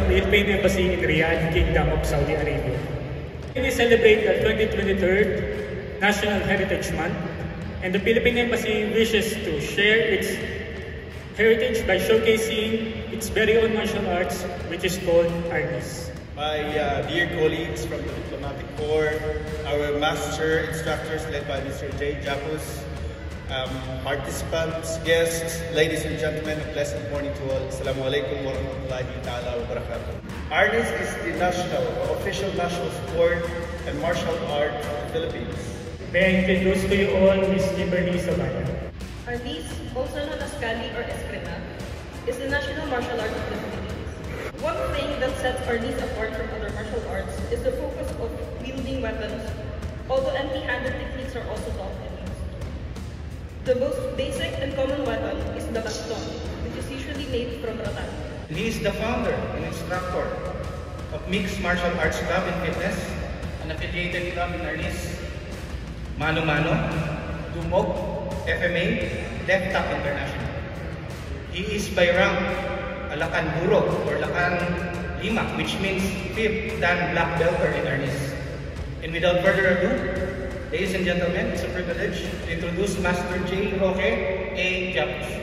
Philippine Embassy in Riyadh, Kingdom of Saudi Arabia. We celebrate the 2023 National Heritage Month, and the Philippine Embassy wishes to share its heritage by showcasing its very own martial arts, which is called Arnis. My dear colleagues from the Diplomatic Corps, our master instructors led by Mr. J. Japus, participants, guests, ladies and gentlemen, a pleasant morning to all. Assalamu alaikum wa rahmatullahi ta'ala wa barakatuh. Arnis is the official national sport and martial art of the Philippines. May I introduce to you all Ms. Kimberly Sabaya. Arnis, also known as Kali or Eskrima, is the national martial art of the Philippines. One thing that sets Arnis apart from other martial arts is the focus of wielding weapons, although empty-handed techniques are also taught and used. The most basic and common weapon is the baston, which is usually made from rattan. He is the founder and instructor of Mixed Martial Arts Club and Fitness, an affiliated club in Arnis, Mano Mano, Dumog, FMA, DefTap International. He is by rank Alakan Burog or Lakan Lima, which means 5th Dan Black Belter in Arnis. And without further ado, ladies and gentlemen, it's a privilege to introduce Master J. Roque A. Japus.